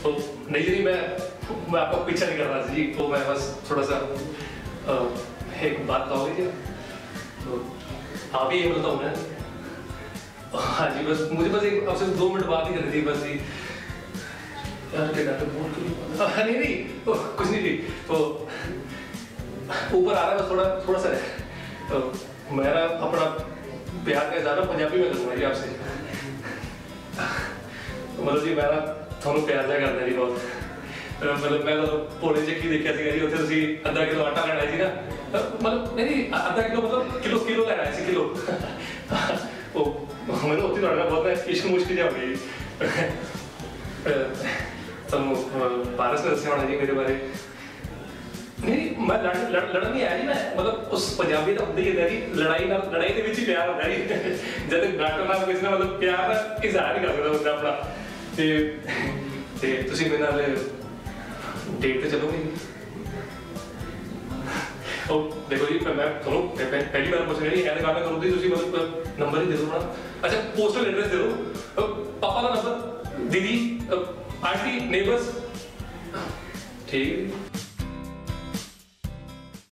तो नहीं जी मैं आपका पीछा नहीं कर रहा जी, तो मैं बस थोड़ा सा एक बात कहोगे जी? तो आप ही ये बोलता हूँ मैं। हाँ जी, बस मुझे बस एक आपसे 2 मिनट बात ही करनी थी बस जी। यार क्या डॉक्टर बोल क्यों? नहीं तो कुछ नहीं थी, तो ऊपर आ रहा है बस थोड़ा सा है। तो मेरा अपना प्यार का इज़हार पंजाबी में करूँगा जी आपसे। मतलब जी मेरा ਤੁਹਾਨੂੰ ਪਿਆਰ ਜਾ ਕਰਦਾ ਜੀ ਬਹੁਤ। मतलब मैं तो ਭੋਲੇ ਜਿਹੇ ਕੀ ਦੇਖਿਆ ਸੀਗਾ ਜੀ, ਉੱਥੇ ਤੁਸੀਂ ਅੱਧਾ ਕਿਲੋ ਆਟਾ ਲੈਣਾ ਸੀ ਨਾ, मतलब नहीं आधा किलो मतलब किलो ਲੈਣਾ ਸੀ किलो। ਉਹ ਮੈਨੂੰ ਉੱਥੇ ਤੁਹਾਡਾ ਬਹੁਤ ਇਸ਼ਕ ਮੁਸ਼ਕ ਜਿਹਾ ਹੋ ਗਿਆ ਜੀ। ਤੁਹਾਨੂੰ ਪਾਰਸ ਨੇ ਦੱਸਿਆ ਹੋਣਾ ਜੀ ਮੇਰੇ ਬਾਰੇ। नहीं मैं लड़न नहीं आया जी, मैं मतलब उस पंजाबी का ਹੁੰਦਾ ਹੀ ਹੁੰਦਾ ਜੀ, लड़ाई ਦੇ ਵਿੱਚ ਹੀ ਪਿਆਰ ਹੁੰਦਾ ਜੀ। जब डॉक्टर ਨਾਲ ਕਿਸੇ ਨਾਲ मतलब प्यार ਦਾ इजहार नहीं कर सकता ਹੁੰਦਾ अपना। ਤੇ ਤੁਸੀਂ ਮੇਰੇ ਨਾਲ डेट पे चलोगे? और देखो जी मैं ਤੁਹਾਨੂੰ पहली बार पूछ रही है ਗੱਲ ਕਰੋ ਤੁਸੀਂ मतलब नंबर ही दे दो ना। अच्छा पोस्टल एड्रेस दे दो, पापा का नंबर, दीदी, आंटी, नेबर्स, ठीक है।